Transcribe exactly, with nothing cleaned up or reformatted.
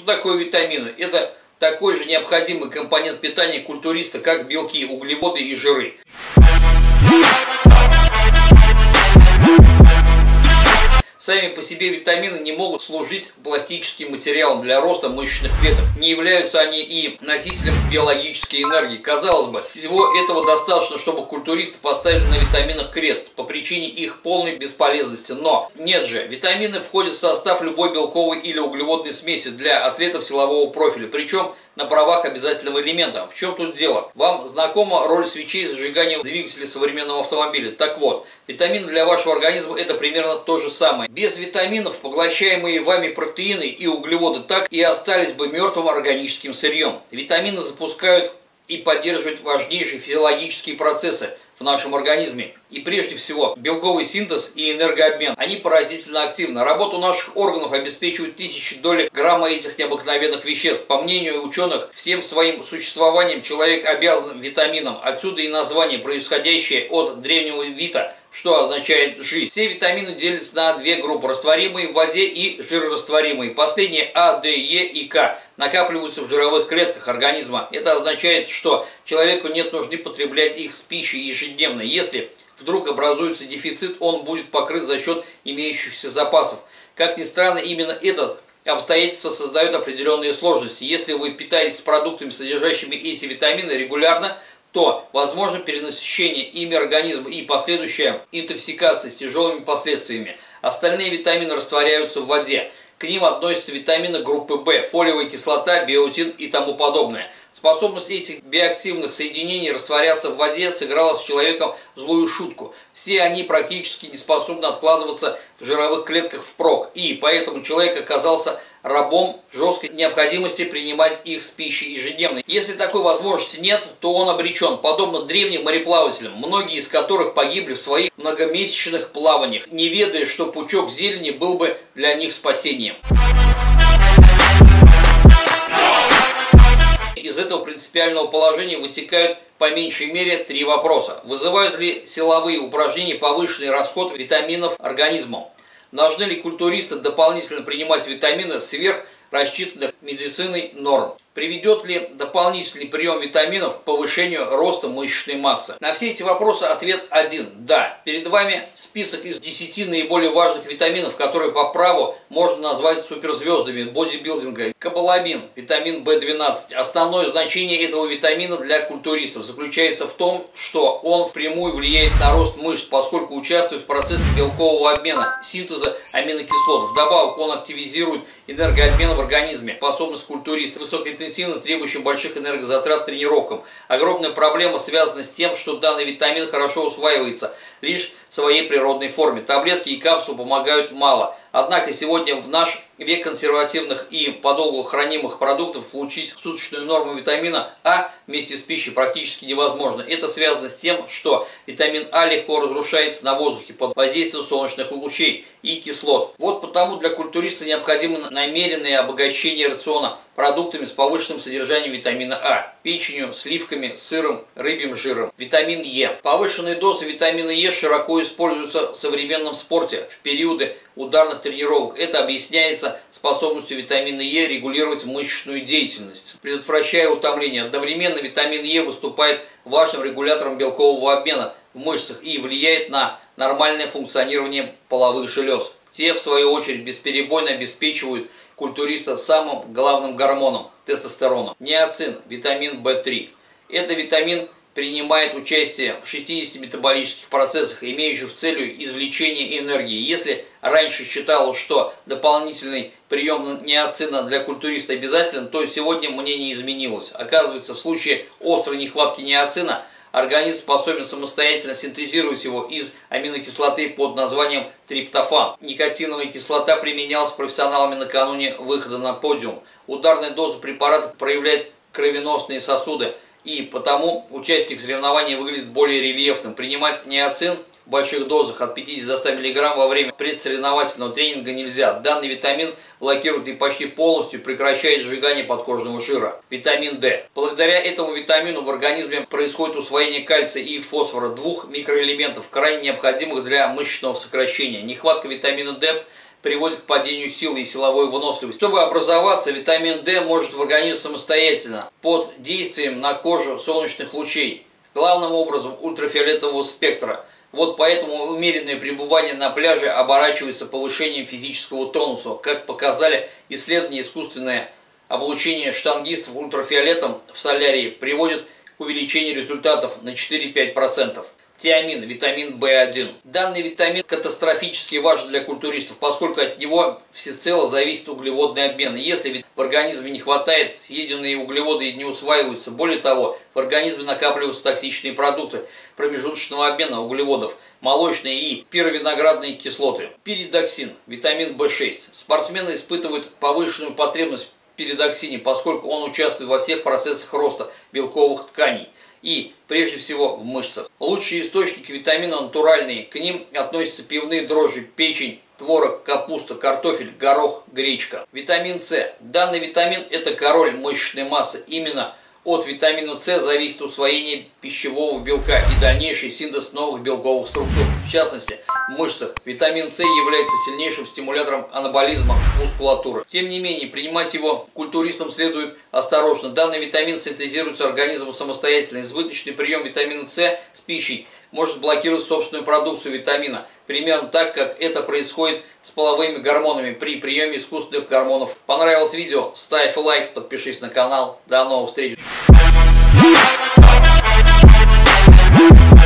Что такое витамины? Это такой же необходимый компонент питания культуриста, как белки, углеводы и жиры. Сами по себе витамины не могут служить пластическим материалом для роста мышечных клеток. Не являются они и носителем биологической энергии. Казалось бы, всего этого достаточно, чтобы культуристы поставили на витаминах крест по причине их полной бесполезности. Но нет же, витамины входят в состав любой белковой или углеводной смеси для атлетов силового профиля. Причем на правах обязательного элемента. В чем тут дело? Вам знакома роль свечей зажигания двигателя современного автомобиля? Так вот, витамины для вашего организма это примерно то же самое. Без витаминов поглощаемые вами протеины и углеводы так и остались бы мертвым органическим сырьем. Витамины запускают и поддерживают важнейшие физиологические процессы в нашем организме. И прежде всего белковый синтез и энергообмен. Они поразительно активны. Работу наших органов обеспечивают тысячи долей грамма этих необыкновенных веществ. По мнению ученых, всем своим существованием человек обязан витаминам. Отсюда и название, происходящее от древнего вита, что означает жизнь. Все витамины делятся на две группы: растворимые в воде и жирорастворимые. Последние А, Д, Е и К накапливаются в жировых клетках организма. Это означает, что человеку нет нужды потреблять их с пищей ежедневно. Если вдруг образуется дефицит, он будет покрыт за счет имеющихся запасов. Как ни странно, именно это обстоятельство создает определенные сложности. Если вы питаетесь продуктами, содержащими эти витамины регулярно, то возможно перенасыщение ими организма и последующая интоксикация с тяжелыми последствиями. Остальные витамины растворяются в воде. К ним относятся витамины группы В, фолиевая кислота, биотин и тому подобное. Способность этих биоактивных соединений растворяться в воде сыграла с человеком злую шутку. Все они практически не способны откладываться в жировых клетках впрок, и поэтому человек оказался рабом жесткой необходимости принимать их с пищей ежедневно. Если такой возможности нет, то он обречен, подобно древним мореплавателям, многие из которых погибли в своих многомесячных плаваниях, не ведая, что пучок зелени был бы для них спасением. Из этого принципиального положения вытекают по меньшей мере три вопроса. Вызывают ли силовые упражнения повышенный расход витаминов организмом? Должны ли культуристы дополнительно принимать витамины сверх рассчитанных медициной норм? Приведет ли дополнительный прием витаминов к повышению роста мышечной массы? На все эти вопросы ответ один – да. Перед вами список из десяти наиболее важных витаминов, которые по праву можно назвать суперзвездами бодибилдинга. Кобаламин, витамин В двенадцать. Основное значение этого витамина для культуристов заключается в том, что он впрямую влияет на рост мышц, поскольку участвует в процессе белкового обмена, синтеза аминокислот. Вдобавок он активизирует энергообмен в организме. Способность культуриста высокой интенсивно требующим больших энергозатрат тренировкам. Огромная проблема связана с тем, что данный витамин хорошо усваивается лишь в своей природной форме. Таблетки и капсулы помогают мало. Однако сегодня в наш век консервативных и подолгу хранимых продуктов получить суточную норму витамина А вместе с пищей практически невозможно. Это связано с тем, что витамин А легко разрушается на воздухе под воздействием солнечных лучей и кислот. Вот потому для культуриста необходимо намеренное обогащение рациона продуктами с повышенным содержанием витамина А, печенью, сливками, сыром, рыбьим жиром. Витамин Е. Повышенные дозы витамина Е широко используются в современном спорте в периоды ударных тренировок. Это объясняется способностью витамина Е регулировать мышечную деятельность, предотвращая утомление. Одновременно витамин Е выступает важным регулятором белкового обмена в мышцах и влияет на нормальное функционирование половых желез. Те, в свою очередь, бесперебойно обеспечивают культуриста самым главным гормоном – тестостероном. Ниацин, витамин В три. Это витамин принимает участие в шестидесяти метаболических процессах, имеющих целью извлечение энергии. Если раньше считалось, что дополнительный прием ниацина для культуриста обязателен, то сегодня мнение изменилось. Оказывается, в случае острой нехватки ниацина организм способен самостоятельно синтезировать его из аминокислоты под названием триптофан. Никотиновая кислота применялась профессионалами накануне выхода на подиум. Ударная доза препарата проявляет кровеносные сосуды, и потому участник соревнований выглядит более рельефным. Принимать ниацин в больших дозах от пятидесяти до ста миллиграмм во время предсоревновательного тренинга нельзя. Данный витамин блокирует и почти полностью прекращает сжигание подкожного жира. Витамин D. Благодаря этому витамину в организме происходит усвоение кальция и фосфора, двух микроэлементов, крайне необходимых для мышечного сокращения. Нехватка витамина D приводит к падению силы и силовой выносливости. Чтобы образоваться, витамин D может в организме самостоятельно под действием на кожу солнечных лучей, главным образом ультрафиолетового спектра. Вот поэтому умеренное пребывание на пляже оборачивается повышением физического тонуса. Как показали исследования, искусственное облучение штангистов ультрафиолетом в солярии приводит к увеличению результатов на четыре-пять процентов. Тиамин, витамин В один. Данный витамин катастрофически важен для культуристов, поскольку от него всецело зависит углеводный обмен. Если в организме не хватает, съеденные углеводы не усваиваются. Более того, в организме накапливаются токсичные продукты промежуточного обмена углеводов, молочные и пировиноградные кислоты. Пиридоксин, витамин В шесть. Спортсмены испытывают повышенную потребность в пиридоксине, поскольку он участвует во всех процессах роста белковых тканей и, прежде всего, в мышцах. Лучшие источники витамина натуральные. К ним относятся пивные дрожжи, печень, творог, капуста, картофель, горох, гречка. Витамин С. Данный витамин – это король мышечной массы. Именно от витамина С зависит усвоение пищевого белка и дальнейший синтез новых белковых структур. В частности, в мышцах витамин С является сильнейшим стимулятором анаболизма мускулатуры. Тем не менее, принимать его культуристам следует осторожно. Данный витамин синтезируется организмом самостоятельно. Избыточный прием витамина С с пищей может блокировать собственную продукцию витамина, примерно так, как это происходит с половыми гормонами при приеме искусственных гормонов. Понравилось видео? Ставь лайк, подпишись на канал. До новых встреч!